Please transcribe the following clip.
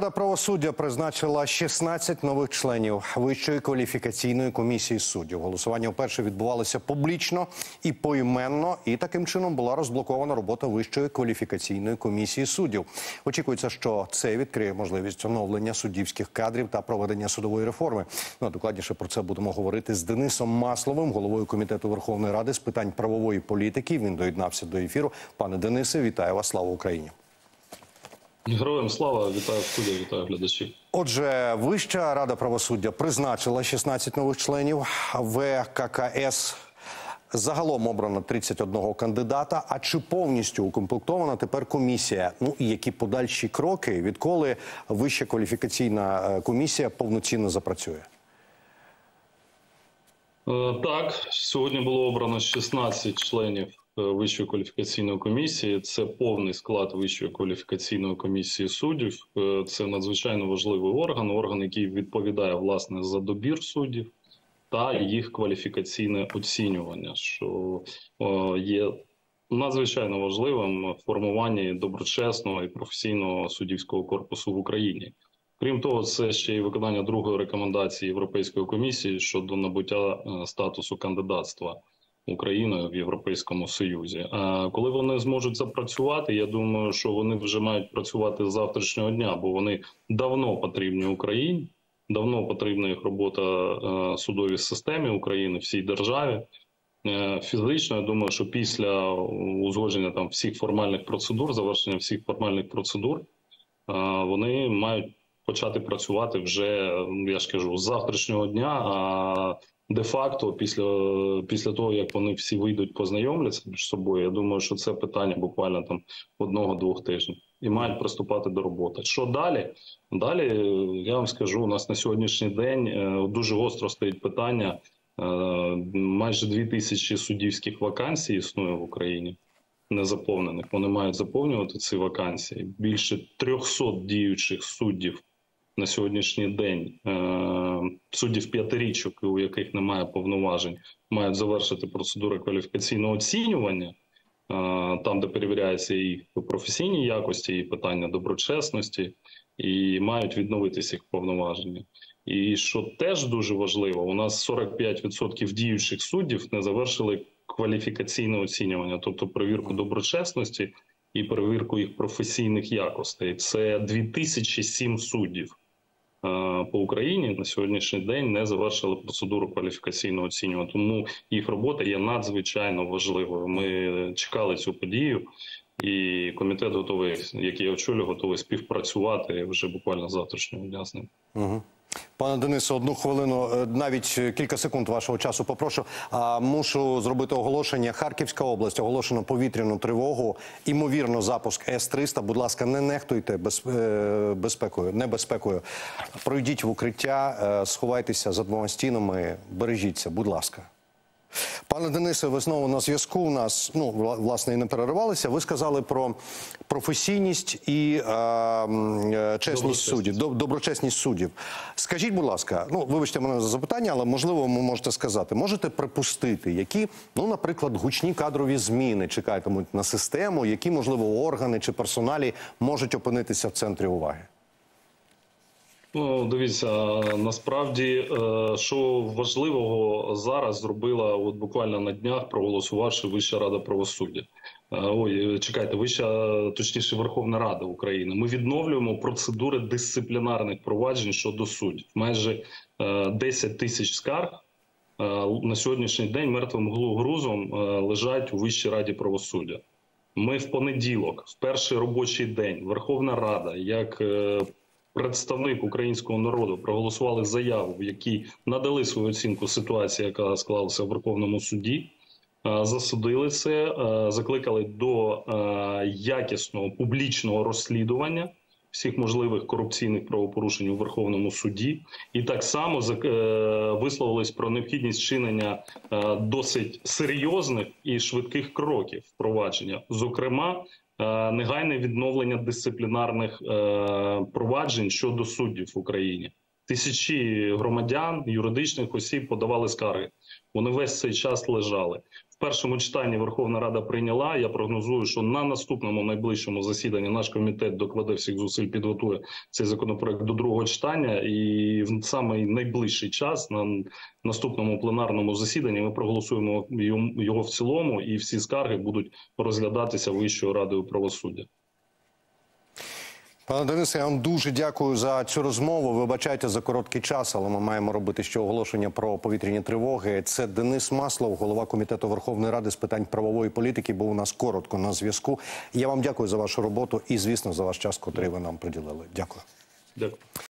Рада правосуддя призначила 16 нових членів Вищої кваліфікаційної комісії суддів. Голосування вперше відбувалося публічно і поіменно, і таким чином була розблокована робота Вищої кваліфікаційної комісії суддів. Очікується, що це відкриє можливість оновлення суддівських кадрів та проведення судової реформи. Ну, а докладніше про це будемо говорити з Денисом Масловим, головою Комітету Верховної Ради з питань правової політики. Він доєднався до ефіру. Пане Денисе, вітаю вас, слава Україні! Героям слава, вітаю студію, вітаю глядачів. Отже, Вища Рада правосуддя призначила 16 нових членів ВККС. Загалом обрано 31 кандидата. А чи повністю укомплектована тепер комісія? Ну і які подальші кроки, відколи Вища кваліфікаційна комісія повноцінно запрацює? Так, сьогодні було обрано 16 членів Вищої кваліфікаційної комісії. Це повний склад Вищої кваліфікаційної комісії суддів. Це надзвичайно важливий орган, який відповідає, власне, за добір суддів та їх кваліфікаційне оцінювання, що є надзвичайно важливим в формуванні доброчесного і професійного суддівського корпусу в Україні. Крім того, це ще й виконання другої рекомендації Європейської комісії щодо набуття статусу кандидатства Україною в Європейському Союзі. А коли вони зможуть запрацювати, я думаю, що вони вже мають працювати з завтрашнього дня, бо вони давно потрібні Україні, давно потрібна їх робота судовій системі України, всій державі. Фізично, я думаю, що після узгодження там всіх формальних процедур, завершення всіх формальних процедур, вони мають почати працювати вже, я ж кажу, з завтрашнього дня, а де-факто після того, як вони всі вийдуть, познайомляться між собою, я думаю, що це питання буквально там 1-2 тижнів. І мають приступати до роботи. Що далі? Далі, я вам скажу, у нас на сьогоднішній день дуже гостро стоїть питання. Майже 2000 суддівських вакансій існує в Україні, незаповнених. Вони мають заповнювати ці вакансії. Більше 300 діючих суддів на сьогоднішній день, суддів п'ятирічок, у яких немає повноважень, мають завершити процедуру кваліфікаційного оцінювання, там, де перевіряються їх професійні якості, і питання доброчесності, і мають відновитися їх повноваження. І що теж дуже важливо, у нас 45% діючих суддів не завершили кваліфікаційне оцінювання, тобто перевірку доброчесності і перевірку їх професійних якостей. Це 2007 суддів по Україні на сьогоднішній день не завершили процедуру кваліфікаційного оцінювання. Тому їх робота є надзвичайно важливою. Ми чекали цю подію, і комітет готовий, який я очолюю, готовий співпрацювати вже буквально з завтрашнього дня з ним. Угу. Пане Денисе, 1 хвилину, навіть кілька секунд вашого часу попрошу. Мушу зробити оголошення. Харківська область оголошено повітряну тривогу. Імовірно, запуск С-300. Будь ласка, не нехтуйте небезпекою. Пройдіть в укриття, сховайтеся за 2 стінами, бережіться, будь ласка. Пане Денисе, ви знову на зв'язку у нас, ну, власне, і не переривалися. Ви сказали про професійність і чесність суддів, доброчесність суддів. Скажіть, будь ласка, ну, вибачте мене за запитання, але, можливо, ви можете сказати, можете припустити, які, ну, наприклад, гучні кадрові зміни чекатимуть на систему, які, можливо, органи чи персоналі можуть опинитися в центрі уваги? Ну, дивіться, насправді, що важливого зараз зробила, от буквально на днях, проголосувавши Вища Рада правосуддя. Точніше, Верховна Рада України. Ми відновлюємо процедури дисциплінарних проваджень щодо суддів. Майже 10 тисяч скарг на сьогоднішній день мертвим грузом лежать у Вищій Раді правосуддя. Ми в понеділок, в перший робочий день, Верховна Рада, як представник українського народу, проголосували заяву, в якій надали свою оцінку ситуації, яка склалася в Верховному суді, засудили це, закликали до якісного публічного розслідування всіх можливих корупційних правопорушень у Верховному суді, і так само висловились про необхідність вчинення досить серйозних і швидких кроків впровадження, зокрема, негайне відновлення дисциплінарних проваджень щодо суддів в Україні. Тисячі громадян, юридичних осіб подавали скарги. Вони весь цей час лежали. В першому читанні Верховна Рада прийняла. Я прогнозую, що на наступному найближчому засіданні наш комітет докладе всіх зусиль, підготує цей законопроект до другого читання. І в самий найближчий час на наступному пленарному засіданні ми проголосуємо його в цілому, і всі скарги будуть розглядатися Вищою радою правосуддя. Пане Денисе, я вам дуже дякую за цю розмову. Вибачайте за короткий час, але ми маємо робити ще оголошення про повітряні тривоги. Це Денис Маслов, голова Комітету Верховної Ради з питань правової політики, був у нас коротко на зв'язку. Я вам дякую за вашу роботу і, звісно, за ваш час, котрий ви нам приділили. Дякую. Дякую.